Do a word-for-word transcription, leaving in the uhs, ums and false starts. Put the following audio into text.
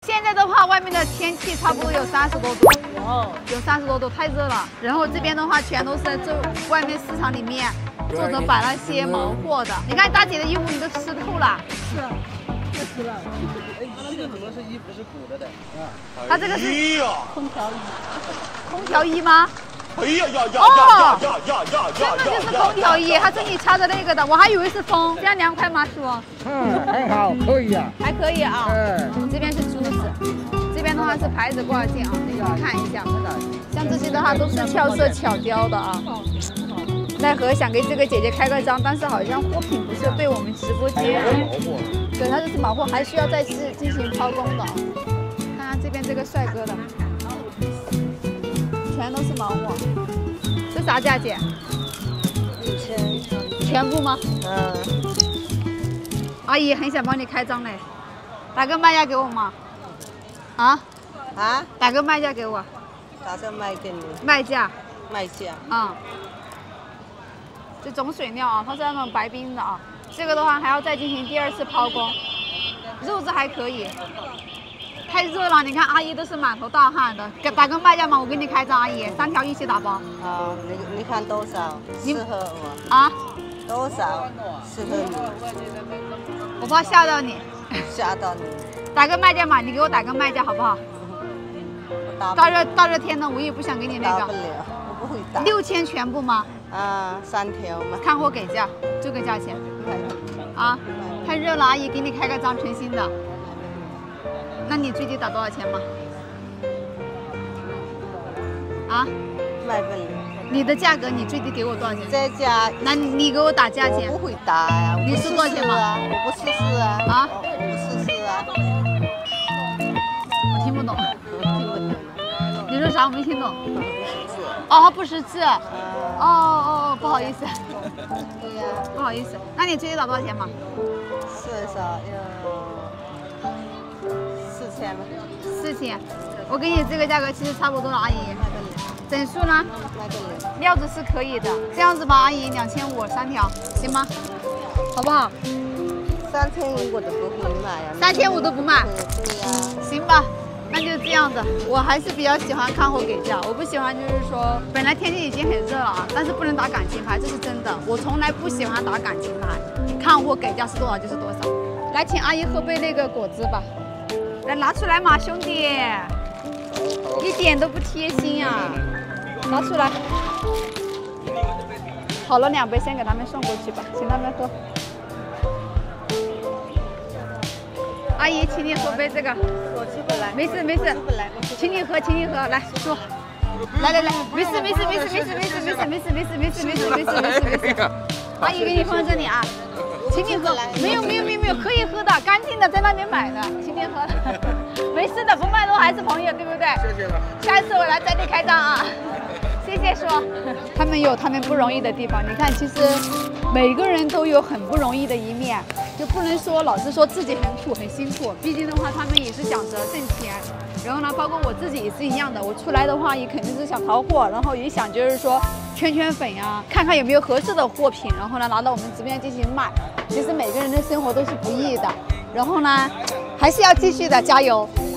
现在的话，外面的天气差不多有三十多度，哦，有三十多度，太热了。然后这边的话，全都是这外面市场里面作者摆那些毛货的。你看大姐的衣服，你都湿透了。是啊，太湿了。哎，这个怎么是衣服是鼓的的？啊，它这个是空调衣。空调衣吗？ 哎呀呀呀哦， 呀呀呀呀！ 真的就是空调衣，它这里插着那个的，我还以为是风，这样凉快吗，叔？ 嗯，很好，可以啊， 还可以啊。 嗯， 我们这边是珠子，这边的话是牌子多少件啊？你们看一下，像这些的话都是俏色巧雕的啊。奈何想给这个姐姐开个张，但是好像货品不是被我们直播间，对，它这是毛货，还需要再次进行抛工的。看看这边这个帅哥的。 全都是毛货，这啥价钱？一千。全部吗？嗯。阿姨很想帮你开张嘞，打个卖价给我吗？啊？啊？打个卖价给我。 打算卖给你。 卖价。 卖价。 啊、嗯。这种水料啊，它是那种白冰的啊，这个的话还要再进行第二次抛工，肉质还可以。 太热了，你看阿姨都是满头大汗的，给打个卖价嘛，我给你开张，阿姨三条一起打包。 好，你你看多少适合我？ 啊？ 多少适合你？ 我怕吓到你。 吓到你。 打个卖价嘛，你给我打个卖价好不好？大热大热天的，我也不想给你那个。 打不了，我不会打。 六千全部吗？ 啊，三条嘛。 看货给价，这个价钱。啊？太热了，阿姨给你开个张全新的。 那你最低打多少钱吗？啊？ 卖不了。 你的价格，你最低给我多少钱？ 这家， 那你给我打价钱。 我不会打呀。 你是多少钱吗？ 我不试试啊。啊？我不试试啊。 我听不懂。 听不懂。 你说啥？我没听懂。 不识字。 哦，不识字。哦哦哦，不好意思。 对呀。 不好意思，那你最低打多少钱嘛？ 至少要。 四千吗？ 四千，我给你这个价格其实差不多了，阿姨。整数呢？料子是可以的，这样子吧，阿姨，两千五三条，行吗？好不好？ 三千五我都不会卖呀。 三千五都不卖？ 对呀。 行吧，那就这样子。我还是比较喜欢看货给价，我不喜欢就是说，本来天气已经很热了啊，但是不能打感情牌，这是真的。我从来不喜欢打感情牌，看货给价是多少就是多少。来，请阿姨喝杯那个果汁吧。 来拿出来嘛，兄弟，一点都不贴心呀、啊！拿出来，好了两杯，先给他们送过去吧，请他们喝。阿姨，请你喝杯这个。 我去不来。 没事没事，请你喝，请你喝，来坐。来来来，没事没事没事没事没事没事没事没事没事没事没事没事没事。阿姨给你放这里啊。 请你喝，没有没有没有没有，可以喝的，干净的，在那边买的，请你喝，没事的，不卖的话还是朋友，对不对？谢谢了，下次我来找你开张啊，谢谢叔。他们有他们不容易的地方，你看，其实每个人都有很不容易的一面，就不能说老是说自己很苦很辛苦，毕竟的话，他们也是想着挣钱。 然后呢，包括我自己也是一样的，我出来的话也肯定是想淘货，然后也想就是说圈圈粉呀，看看有没有合适的货品，然后呢拿到我们直播间进行卖。其实每个人的生活都是不易的，然后呢还是要继续的加油。